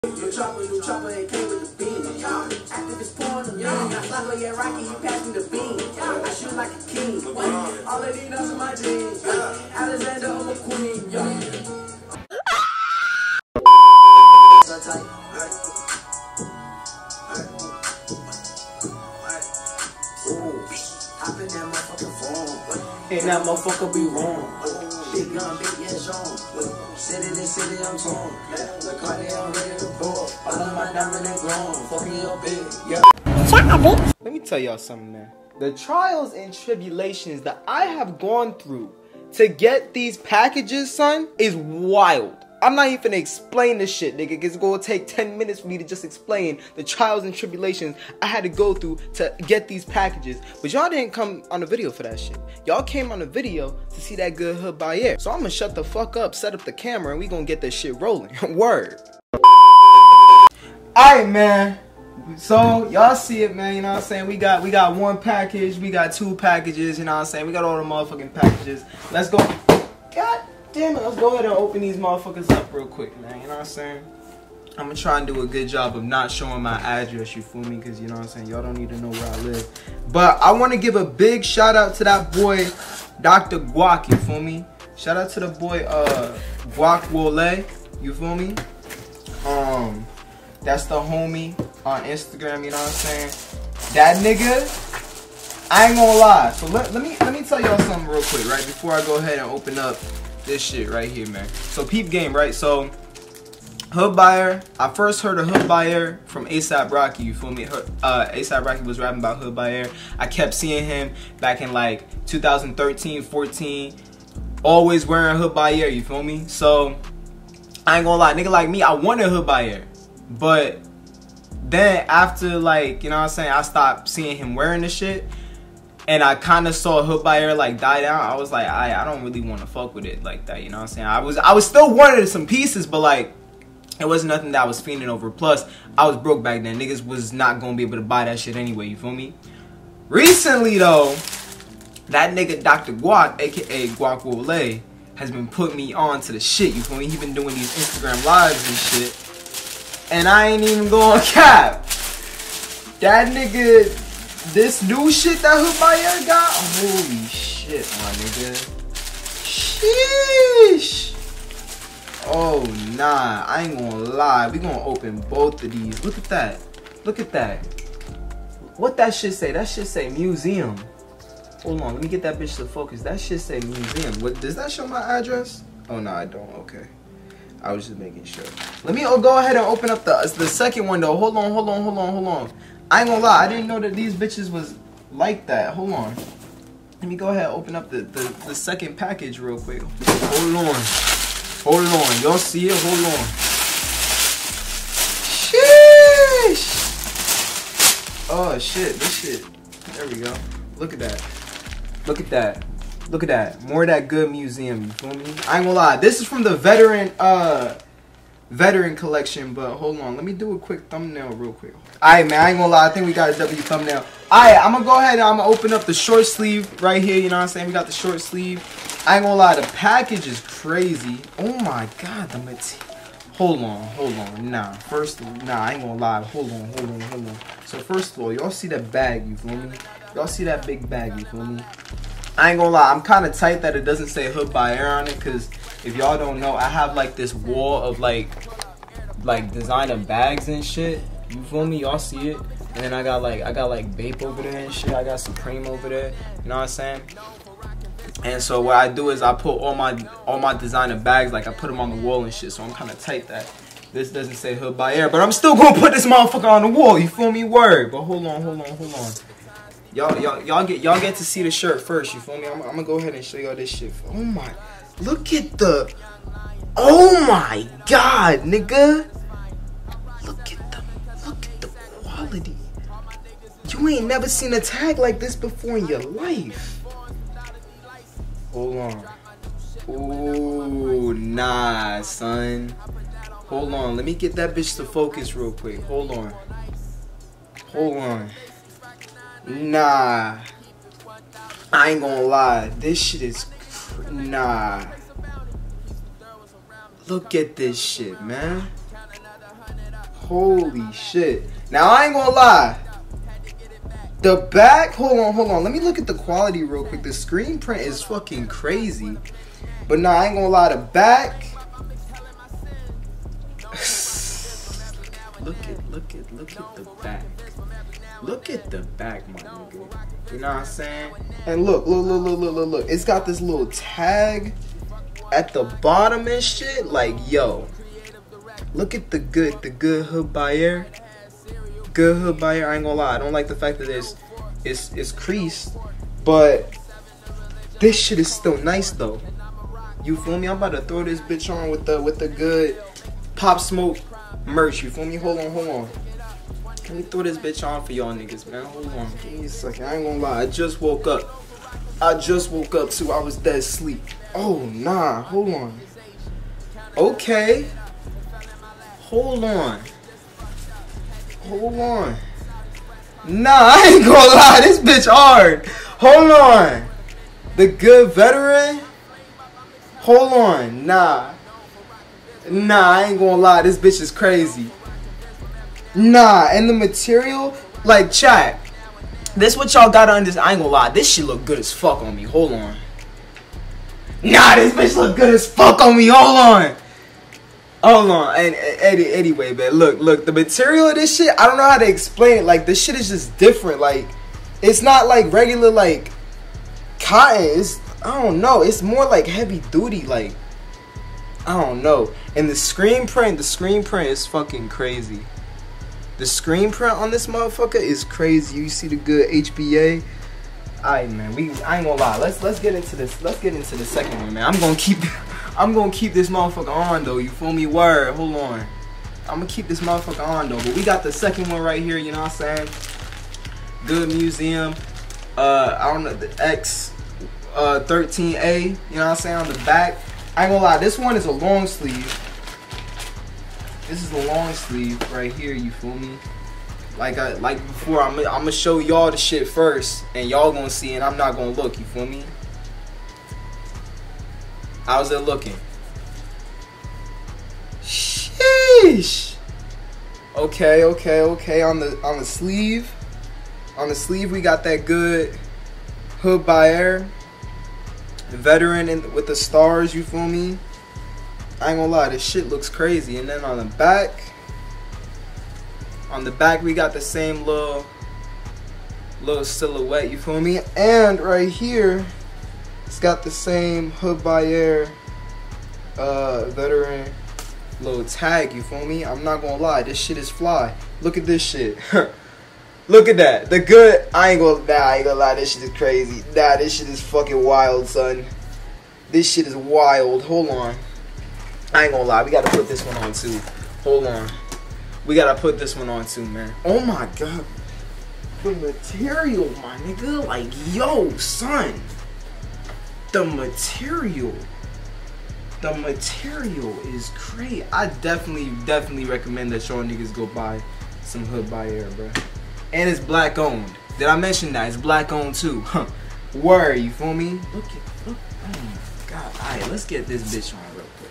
New chopper, and came with the beam. Activist pouring the beam. I slap like Rocky, he passed me the beam. I shoot like a king. All of these nuts in my jeans. Alexander, I'm a queen. So tight. Hop in that motherfucking phone. Ain't that motherfucker be wrong. Big gun, big yes on. City to city, I'm torn. The Cartier, I'm ready to pour. All of my diamond and grown. Fucking your bitch, yeah. Let me tell y'all something, man. The trials and tribulations that I have gone through to get these packages, son, is wild. I'm not even gonna explain this shit, nigga. It's gonna take 10 minutes for me to just explain the trials and tribulations I had to go through to get these packages. But y'all didn't come on the video for that shit. Y'all came on the video to see that good hood by air. So I'm gonna shut the fuck up, set up the camera, and we gonna get this shit rolling. Word. Alright, man. So y'all see it, man. You know what I'm saying? We got one package, we got two packages. You know what I'm saying? We got all the motherfucking packages. Let's go. God damn it, let's go ahead and open these motherfuckers up real quick, man. You know what I'm saying? I'm gonna try and do a good job of not showing my address, you feel me? Because, you know what I'm saying, y'all don't need to know where I live. But I want to give a big shout out to that boy, Dr. Guac, you feel me? Shout out to the boy, Guac Wole, you feel me? That's the homie on Instagram, you know what I'm saying? That nigga, I ain't gonna lie. So let me tell y'all something real quick, right? Before I go ahead and open up this shit right here, man. So peep game, right? So Hood Buyer, I first heard of Hood Buyer from A$AP Rocky, you feel me? A$AP Rocky was rapping about Hood Buyer. I kept seeing him back in like 2013, 14, always wearing Hood Buyer, you feel me? So I ain't gonna lie, nigga like me, I wanted Hood Buyer. But then after, like, you know what I'm saying, I stopped seeing him wearing this shit. And I kind of saw Hood Buyer like die down. I was like, I don't really want to fuck with it like that, you know what I'm saying? I was still wanting some pieces, but like, it wasn't nothing that I was fiending over. Plus, I was broke back then. Niggas was not going to be able to buy that shit anyway, you feel me? Recently, though, that nigga Dr. Guac, a.k.a. Guac Wole, has been putting me on to the shit, you feel me? He been doing these Instagram lives and shit. And I ain't even going cap. That nigga, this new shit that Hood Buyer got, holy shit, my nigga. Sheesh. Oh, nah, I ain't gonna lie. We gonna open both of these. Look at that. Look at that. What that shit say? That shit say museum. Hold on, let me get that bitch to focus. That shit say museum. What, does that show my address? Oh, no, I don't. Okay. I was just making sure. Let me go ahead and open up the second one, though. Hold on. I ain't gonna lie. I didn't know that these bitches was like that. Hold on. Let me go ahead and open up the second package real quick. Hold on. Y'all see it? Hold on. Sheesh. Oh, shit. This shit. There we go. Look at that. Look at that. More of that good museum. You feel me? I ain't gonna lie. This is from the veteran collection, but hold on. Let me do a quick thumbnail real quick. Alright, man. I ain't gonna lie. I think we got a W thumbnail. Alright, I'm gonna go ahead and I'm gonna open up the short sleeve right here. You know what I'm saying? We got the short sleeve. I ain't gonna lie. The package is crazy. Oh my god. The material. Hold on. Nah. I ain't gonna lie. Hold on. So first of all, y'all see that bag, you feel me? Y'all see that big bag, you feel me? I ain't gonna lie, I'm kind of tight that it doesn't say Hood Buyer on it, because if y'all don't know, I have like this wall of like designer bags and shit. You feel me? Y'all see it? And then I got like Bape over there and shit. I got Supreme over there. You know what I'm saying? And so what I do is I put all my designer bags, like I put them on the wall and shit. So I'm kind of tight that this doesn't say Hood Buyer, but I'm still gonna put this motherfucker on the wall. You feel me? Word. But hold on. Y'all get to see the shirt first, you feel me? I'm gonna go ahead and show y'all this shit. Oh my, look at the, oh my god, nigga. Look at the quality. You ain't never seen a tag like this before in your life. Hold on. Ooh, nah, son. Hold on, let me get that bitch to focus real quick. Hold on. Nah, I ain't gonna lie. This shit is nah. Look at this shit, man. Holy shit. Now, I ain't gonna lie. The back, hold on. Let me look at the quality real quick. The screen print is fucking crazy. But nah, I ain't gonna lie. The back. Look at the back. Look at the back, my nigga. You know what I'm saying? And look. It's got this little tag at the bottom and shit. Like, yo. Look at the good hood buyer. Good hood buyer. I ain't gonna lie. I don't like the fact that it's creased. But this shit is still nice though. You feel me? I'm about to throw this bitch on with the good Pop Smoke merch. You feel me? Hold on. Let me throw this bitch on for y'all niggas, man. Hold on. Give me a second. I ain't gonna lie. I just woke up too. I was dead asleep. Oh, nah. Hold on. Okay. Hold on. Nah, I ain't gonna lie. This bitch hard. Hold on. The good veteran. Hold on. Nah, I ain't gonna lie. This bitch is crazy. Nah, and the material, like, chat. This what y'all gotta understand. I ain't gonna lie. This shit look good as fuck on me. Hold on. Nah, this bitch look good as fuck on me. Hold on. And anyway, man. Look. The material of this shit, I don't know how to explain it. Like, this shit is just different. Like, it's not like regular, like, cotton. It's, I don't know. It's more like heavy duty. Like, I don't know. And the screen print is fucking crazy. The screen print on this motherfucker is crazy. You see the good HBA. Alright, man. I ain't gonna lie. Let's get into this. Let's get into the second one, man. I'm gonna keep this motherfucker on though. You feel me? Word. Hold on. I'm gonna keep this motherfucker on though. But we got the second one right here. You know what I'm saying? Good Museum. I don't know, the X13A. You know what I'm saying? On the back. I ain't gonna lie. This one is a long sleeve. This is a long sleeve right here. You feel me? Like before, I'm gonna show y'all the shit first, and y'all gonna see, and I'm not gonna look. You feel me? How's it looking? Sheesh. Okay. On the sleeve, we got that good hood by air veteran with the stars. You feel me? I ain't gonna lie, this shit looks crazy. And then on the back we got the same little silhouette, you feel me? And right here, it's got the same hood by air veteran little tag, you feel me? I'm not gonna lie, this shit is fly. Look at this shit. Look at that. The good, I ain't gonna lie, this shit is crazy. Nah, this shit is fucking wild, son. This shit is wild. Hold on. I ain't gonna lie, we gotta put this one on too. Hold on. We gotta put this one on too, man. Oh my god. The material, my nigga. Like, yo, son. The material is great. I definitely recommend that y'all niggas go buy some hood by air, bro. And it's black owned. Did I mention that? It's black owned too. Huh. Word, you feel me? Look. Oh my god. Alright, let's get this bitch on real quick.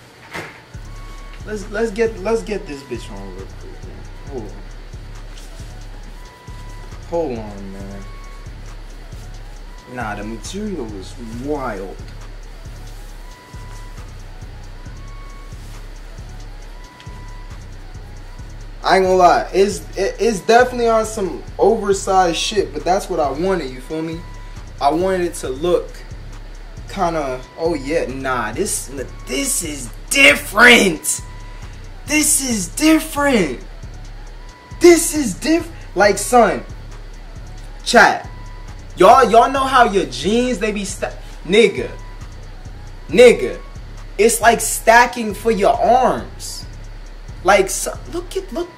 Let's get this bitch on real quick, man. Hold on, man. Nah, the material is wild. I ain't gonna lie, it's definitely on some oversized shit, but that's what I wanted, you feel me? I wanted it to look kinda, oh yeah, nah, this is different. This is different. Like, son, chat, y'all know how your jeans, they be nigga, it's like stacking for your arms. Like, so, look.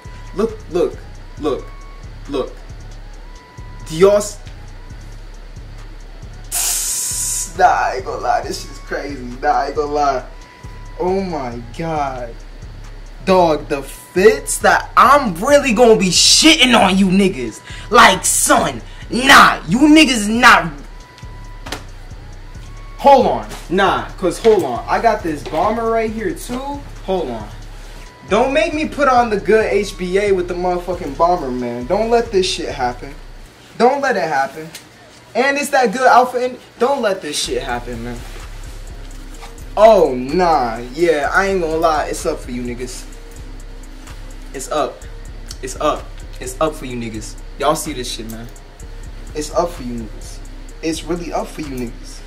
Dios. Nah, I ain't gonna lie, this shit is crazy. Nah, I ain't gonna lie. Oh my god. Dog, the fits that I'm really gonna be shitting on you niggas. Like, son, nah, you niggas not. Hold on, nah, cause hold on, I got this bomber right here too. Hold on, Don't make me put on the good HBA with the motherfucking bomber, man. Don't let this shit happen. Don't let it happen. And it's that good outfit. Don't let this shit happen, man. Oh, nah. Yeah, I ain't gonna lie. It's up for you niggas. It's up. It's up. It's up for you niggas. Y'all see this shit, man. It's up for you niggas. It's really up for you niggas.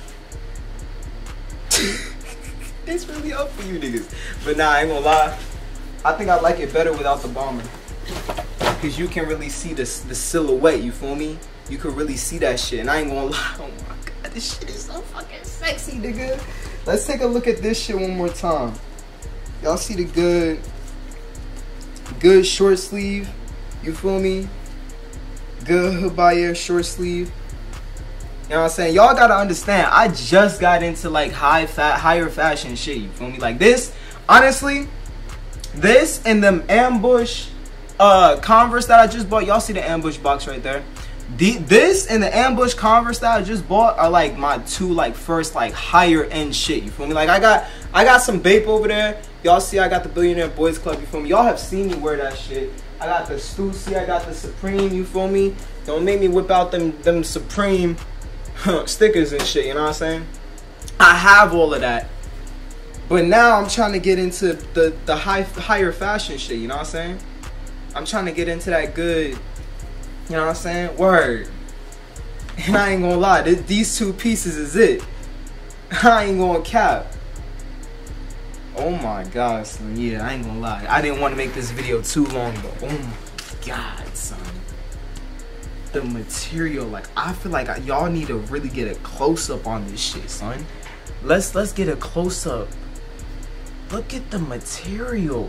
It's really up for you niggas. But nah, I ain't gonna lie. I think I like it better without the bomber. Cause you can really see the silhouette, you feel me? You can really see that shit. And I ain't gonna lie. Oh my god, this shit is so fucking sexy, nigga. Let's take a look at this shit one more time. Y'all see the good short sleeve? You feel me? Good Hood by Air short sleeve. You know what I'm saying? Y'all gotta understand, I just got into like higher fashion shit, you feel me? Like this, honestly, this and them ambush Converse that I just bought. Y'all see the ambush box right there? This and the ambush Converse that I just bought are like my two like first like higher end shit, you feel me? Like I got some Bape over there. Y'all see I got the Billionaire Boys Club, you feel me? Y'all have seen me wear that shit. I got the Stussy, I got the Supreme, you feel me? Don't make me whip out them Supreme stickers and shit, you know what I'm saying? I have all of that. But now I'm trying to get into the higher fashion shit, you know what I'm saying? I'm trying to get into that good, you know what I'm saying? Word. And I ain't gonna lie, these two pieces is it. I ain't gonna cap. Oh my god, son. Yeah, I ain't gonna lie. I didn't want to make this video too long, but oh my god, son. The material, like, I feel like y'all need to really get a close-up on this shit, son. Let's get a close-up. Look at the material.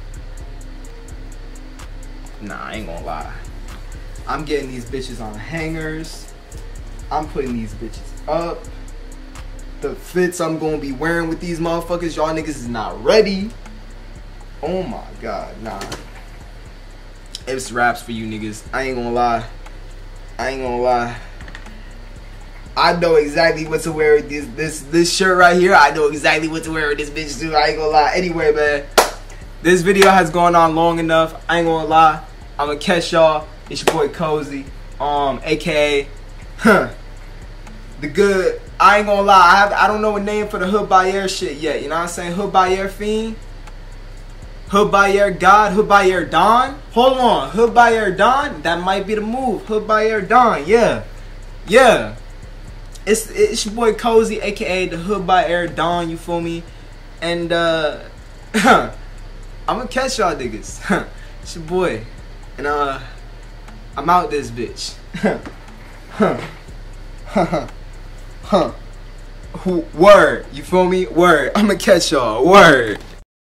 Nah, I ain't gonna lie. I'm getting these bitches on hangers. I'm putting these bitches up. The fits I'm gonna be wearing with these motherfuckers, y'all niggas is not ready. Oh my god, nah. It's raps for you niggas. I ain't gonna lie. I ain't gonna lie. I know exactly what to wear with this shirt right here. I know exactly what to wear with this bitch too. I ain't gonna lie. Anyway, man, this video has gone on long enough. I ain't gonna lie. I'm gonna catch y'all. It's your boy Cozy, aka the good. I ain't gonna lie. I don't know a name for the Hood by Air shit yet. You know what I'm saying? Hood by Air Fiend, Hood by Air God, Hood by Air Don. Hold on, Hood by Air Don. That might be the move. Hood by Air Don. Yeah, yeah. It's your boy Cozy, aka the Hood by Air Don. You feel me? And I'm gonna catch y'all niggas. It's your boy, and I'm out this bitch. Word, you feel me? Word. I'm gonna catch y'all. Word.